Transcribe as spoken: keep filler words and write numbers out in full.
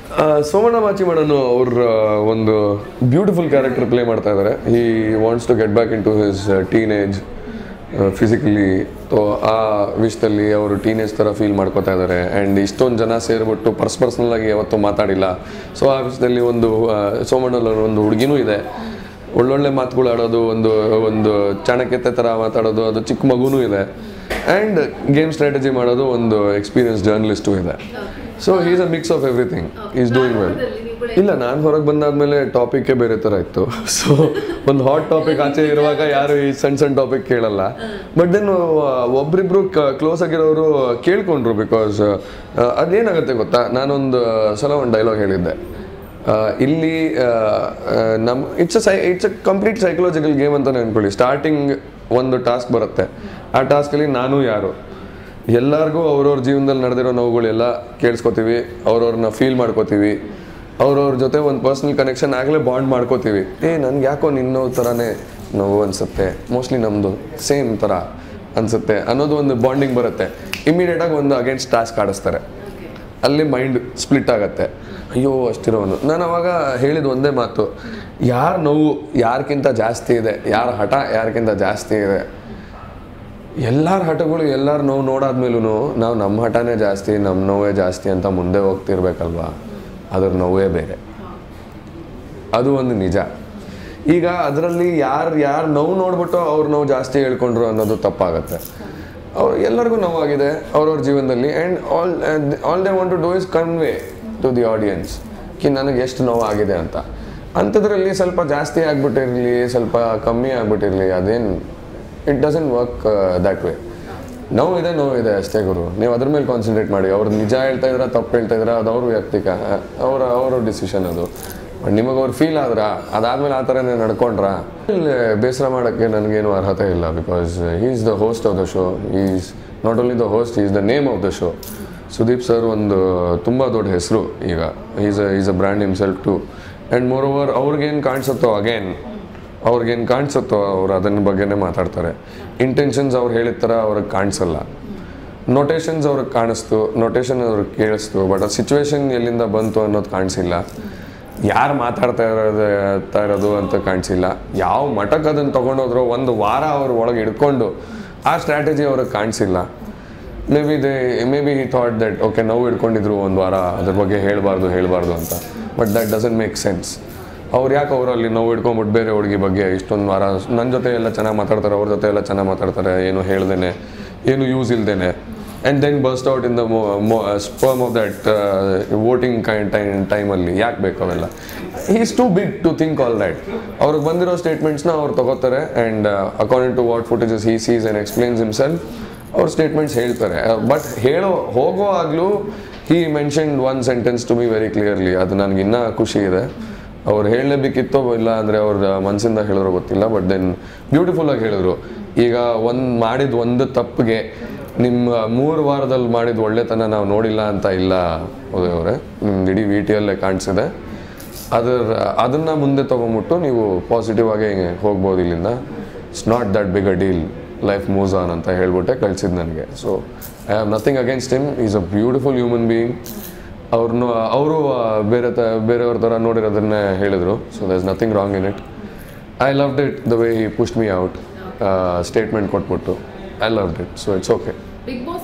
ಸೋಮಣ್ಣ ಮಾಚಿಮಣ್ಣನು ಅವ್ರ ಒಂದು beautiful character play ಮಾಡ್ತಾ ಇದ್ದಾರೆ. He wants to get back in to his teenage physically. So ಆ ವಿಷಯದಲ್ಲಿ ಅವರು ಟೀನೇಜ್ ಥರ ಫೀಲ್ ಮಾಡ್ಕೋತಾ ಇದ್ದಾರೆ. ಆ್ಯಂಡ್ ಇಷ್ಟೊಂದು ಜನ ಸೇರಿಬಿಟ್ಟು ಪರ್ಸ್ ಪರ್ಸ್ನಲ್ಲಾಗಿ ಯಾವತ್ತೂ ಮಾತಾಡಿಲ್ಲ. ಸೊ ಆ ವಿಷಯದಲ್ಲಿ ಒಂದು ಸೋಮಣ್ಣಲ್ಲಿ ಒಂದು ಹುಡುಗಿನೂ ಇದೆ, ಒಳ್ಳೊಳ್ಳೆ ಮಾತುಗಳು ಆಡೋದು, ಒಂದು ಒಂದು ಚಾಣಕ್ಯತೆ ಥರ ಮಾತಾಡೋದು, ಅದು ಚಿಕ್ಕ ಮಗುನೂ ಇದೆ. ಆ್ಯಂಡ್ ಗೇಮ್ ಸ್ಟ್ರಾಟಜಿ ಮಾಡೋದು ಒಂದು ಎಕ್ಸ್ಪೀರಿಯನ್ಸ್ ಜರ್ನಲಿಸ್ಟು ಇದೆ. So he is a mix of everything, is doing well. ಇಲ್ಲ, ನಾನು ಹೊರಗೆ ಬಂದಾದ್ಮೇಲೆ ಟಾಪಿಕ್ಕೇ ಬೇರೆ ಥರ ಇತ್ತು. ಸೊ ಒಂದು ಹಾಟ್ ಟಾಪಿಕ್ ಆಚೆ ಇರುವಾಗ ಯಾರು ಈ ಸಣ್ಣ ಸಣ್ಣ ಟಾಪಿಕ್ ಕೇಳಲ್ಲ. ಬಟ್ ದೆನ್ ಒಬ್ರಿಬ್ರು ಕ್ಲೋಸ್ ಆಗಿರೋರು ಕೇಳ್ಕೊಂಡ್ರು. ಬಿಕಾಸ್ ಅದೇನಾಗುತ್ತೆ ಗೊತ್ತಾ, ನಾನೊಂದು ಸಲ ಒಂದು ಡೈಲಾಗ್ ಹೇಳಿದ್ದೆ, ಇಲ್ಲಿ ನಮ್ಮ it's a psy it's a complete psychological game ಅಂತಲೇ ಅಂದ್ಕೊಳ್ಳಿ. ಸ್ಟಾರ್ಟಿಂಗ್ ಒಂದು ಟಾಸ್ಕ್ ಬರುತ್ತೆ, ಆ ಟಾಸ್ಕಲ್ಲಿ ನಾನು ಯಾರು, ಎಲ್ಲರಿಗೂ ಅವ್ರವ್ರ ಜೀವನದಲ್ಲಿ ನಡೆದಿರೋ ನೋವುಗಳೆಲ್ಲ ಕೇಳಿಸ್ಕೊತೀವಿ, ಅವ್ರವ್ರನ್ನ ಫೀಲ್ ಮಾಡ್ಕೋತೀವಿ, ಅವ್ರವ್ರ ಜೊತೆ ಒಂದು ಪರ್ಸ್ನಲ್ ಕನೆಕ್ಷನ್ ಆಗಲೇ ಬಾಂಡ್ ಮಾಡ್ಕೋತೀವಿ. ಏ ನನಗೆ ಯಾಕೋ ನಿನ್ನೋ ಥರನೇ ನೋವು ಅನಿಸುತ್ತೆ, ಮೋಸ್ಟ್ಲಿ ನಮ್ಮದು ಸೇಮ್ ಥರ ಅನಿಸುತ್ತೆ ಅನ್ನೋದು ಒಂದು ಬಾಂಡಿಂಗ್ ಬರುತ್ತೆ. ಇಮಿಡಿಯೇಟಾಗಿ ಒಂದು ಅಗೇನ್ಸ್ಟ್ ಟಾಸ್ಕ್ ಆಡಿಸ್ತಾರೆ, ಅಲ್ಲಿ ಮೈಂಡ್ ಸ್ಪ್ಲಿಟ್ ಆಗುತ್ತೆ. ಅಯ್ಯೋ ಅಷ್ಟಿರೋನು. ನಾನು ಅವಾಗ ಹೇಳಿದ ಒಂದೇ ಮಾತು, ಯಾರ ನೋವು ಯಾರಕ್ಕಿಂತ ಜಾಸ್ತಿ ಇದೆ, ಯಾರ ಹಠ ಯಾರಕ್ಕಿಂತ ಜಾಸ್ತಿ ಇದೆ, ಎಲ್ಲರ ಹಠಗಳು ಎಲ್ಲರ ನೋವು ನೋಡಾದ್ಮೇಲೂ ನಾವು ನಮ್ಮ ಹಠನೇ ಜಾಸ್ತಿ, ನಮ್ಮ ನೋವೇ ಜಾಸ್ತಿ ಅಂತ ಮುಂದೆ ಹೋಗ್ತಿರ್ಬೇಕಲ್ವಾ, ಅದ್ರ ನೋವೇ ಬೇರೆ, ಅದು ಒಂದು ನಿಜ. ಈಗ ಅದರಲ್ಲಿ ಯಾರು ಯಾರು ನೋವು ನೋಡ್ಬಿಟ್ಟು ಅವ್ರ ನೋವು ಜಾಸ್ತಿ ಹೇಳ್ಕೊಂಡ್ರು ಅನ್ನೋದು ತಪ್ಪಾಗತ್ತೆ. ಅವ್ರು ಎಲ್ಲರಿಗೂ ನೋವಾಗಿದೆ ಅವ್ರವ್ರ ಜೀವನದಲ್ಲಿ. And all all they want to do is convey to the audience ಕಿ ನನಗೆ ಎಷ್ಟು ನೋವಾಗಿದೆ ಅಂತ. ಅಂಥದ್ರಲ್ಲಿ ಸ್ವಲ್ಪ ಜಾಸ್ತಿ ಆಗಿಬಿಟ್ಟಿರಲಿ, ಸ್ವಲ್ಪ ಕಮ್ಮಿ ಆಗಿಬಿಟ್ಟಿರಲಿ, ಅದೇನು it doesn't work that way. ನೋವಿದೆ ನೋವಿದೆ ಅಷ್ಟೇ ಗುರು, ನೀವು ಅದ್ರ ಮೇಲೆ ಕಾನ್ಸಂಟ್ರೇಟ್ ಮಾಡಿ. ಅವ್ರು ನಿಜ ಹೇಳ್ತಾ ಇದ್ರೆ ತಪ್ಪು ಹೇಳ್ತಾ ಇದ್ರೆ ಅದು ಅವ್ರ ವ್ಯಕ್ತಿಕ, ಅವರ ಅವರ ಡಿಸಿಷನ್ ಅದು. ಬಟ್ ನಿಮಗೆ ಅವ್ರು ಫೀಲ್ ಆದ್ರ ಅದಾದ್ಮೇಲೆ ಆ ಥರನೇ ನಡ್ಕೊಂಡ್ರ ಇಲ್ಲಿ ಬೇಸರ ಮಾಡೋಕ್ಕೆ ನನಗೇನು ಅರ್ಹತೆ ಇಲ್ಲ. Because he is the host of the show, is not only the host, is the name of the show. Sudeep sir ಒಂದು ತುಂಬ ದೊಡ್ಡ ಹೆಸರು ಈಗ, is a is a brand himself too. And moreover ಅವ್ರಿಗೇನು ಕಾಣಿಸುತ್ತೋ ಅಗೇನ್ ಅವ್ರಿಗೇನು ಕಾಣಿಸುತ್ತೋ ಅವ್ರು ಅದನ್ನ ಬಗ್ಗೆನೇ ಮಾತಾಡ್ತಾರೆ. ಇಂಟೆನ್ಷನ್ಸ್ ಅವ್ರು ಹೇಳಿದ ಥರ ಅವ್ರಿಗೆ ಕಾಣಿಸಲ್ಲ. ನೊಟೇಷನ್ಸ್ ಅವ್ರಿಗೆ ಕಾಣಿಸ್ತು, ನೊಟೇಷನ್ ಅವ್ರಿಗೆ ಕೇಳಿಸ್ತು, ಬಟ್ ಆ ಸಿಚುವೇಶನ್ ಎಲ್ಲಿಂದ ಬಂತು ಅನ್ನೋದು ಕಾಣಿಸಿಲ್ಲ. ಯಾರು ಮಾತಾಡ್ತಾ ಇರೋದು ಇರೋದು ಅಂತ ಕಾಣಿಸಿಲ್ಲ. ಯಾವ ಮಠಕ್ಕೆ ಅದನ್ನು ತೊಗೊಂಡೋದ್ರು ಒಂದು ವಾರ ಅವ್ರ ಒಳಗೆ ಹಿಡ್ಕೊಂಡು ಆ ಸ್ಟ್ರಾಟಜಿ ಅವ್ರಿಗೆ ಕಾಣಿಸಿಲ್ಲ. Maybe they maybe he thought that okay ನೋವು ಹಿಡ್ಕೊಂಡಿದ್ರು ಒಂದು ವಾರ, ಅದ್ರ ಬಗ್ಗೆ ಹೇಳಬಾರ್ದು ಹೇಳಬಾರ್ದು ಅಂತ. But that doesn't make sense. ಅವ್ರು ಯಾಕೆ ಅವರಲ್ಲಿ ನೋವು ಹಿಡ್ಕೊಂಬಿಟ್ಟು ಬೇರೆ ಹುಡುಗಿ ಬಗ್ಗೆ ಇಷ್ಟೊಂದು ವಾರ ನನ್ನ ಜೊತೆ ಎಲ್ಲ ಚೆನ್ನಾಗಿ ಮಾತಾಡ್ತಾರೆ, ಅವ್ರ ಜೊತೆ ಎಲ್ಲ ಚೆನ್ನಾಗಿ ಮಾತಾಡ್ತಾರೆ, ಏನು ಹೇಳ್ದೇನೆ, ಏನು ಯೂಸ್ ಇಲ್ದೇನೆ, and then burst out in the spur of that voting kind time ಟೈಮಲ್ಲಿ ಯಾಕೆ ಬೇಕು ಅವೆಲ್ಲ. He is too big to think all that. ಅವ್ರಿಗೆ ಬಂದಿರೋ ಸ್ಟೇಟ್ಮೆಂಟ್ಸ್ನ ಅವ್ರು ತೊಗೋತಾರೆ. And according to what footages he sees and explains himself, ಅವ್ರ ಸ್ಟೇಟ್ಮೆಂಟ್ಸ್ ಹೇಳ್ತಾರೆ. ಬಟ್ ಹೇಳೋ ಹೋಗೋ ಆಗಲೂ he mentioned one sentence to be very clearly. ಅದು ನನಗೆ ಇನ್ನೂ ಖುಷಿ ಇದೆ. ಅವ್ರು ಹೇಳಲೇಬೇಕಿತ್ತೋ ಇಲ್ಲ ಅಂದರೆ ಅವ್ರ ಮನಸ್ಸಿಂದ ಹೇಳಿದ್ರು ಗೊತ್ತಿಲ್ಲ. ಬಟ್ ದೆನ್ ಬ್ಯೂಟಿಫುಲ್ಲಾಗಿ ಹೇಳಿದ್ರು. ಈಗ ಒಂದು ಮಾಡಿದ ಒಂದು ತಪ್ಪಿಗೆ ನಿಮ್ಮ ಮೂರು ವಾರದಲ್ಲಿ ಮಾಡಿದ ಒಳ್ಳೆತನ ನಾವು ನೋಡಿಲ್ಲ ಅಂತ ಇಲ್ಲ ಉದಯ್ ಅವರೇ, ನಿಮ್ದು ಇಡೀ ವಿ ಟಿಯಲ್ಲೇ ಕಾಣಿಸಿದೆ. ಅದರ ಅದನ್ನು ಮುಂದೆ ತೊಗೊಂಬಿಟ್ಟು ನೀವು ಪಾಸಿಟಿವ್ ಆಗಿ ಹೋಗ್ಬೋದು ಇಲ್ಲಿಂದ. It's not that big a deal, life moves on ಅಂತ ಹೇಳ್ಬಿಟ್ಟೆ ಕಳಿಸಿದ್ದು ನನಗೆ. So I have nothing against him, is a beautiful human being. ಅವ್ರನ್ನೂ ಅವರು ಬೇರೆ ತ ಬೇರೆಯವ್ರ ಥರ ನೋಡಿರೋದನ್ನೇ ಹೇಳಿದರು. So there is nothing wrong in it. I loved it the way he pushed me out, statement ಕೊಟ್ಬಿಟ್ಟು. I loved it. So it's okay. Bigg boss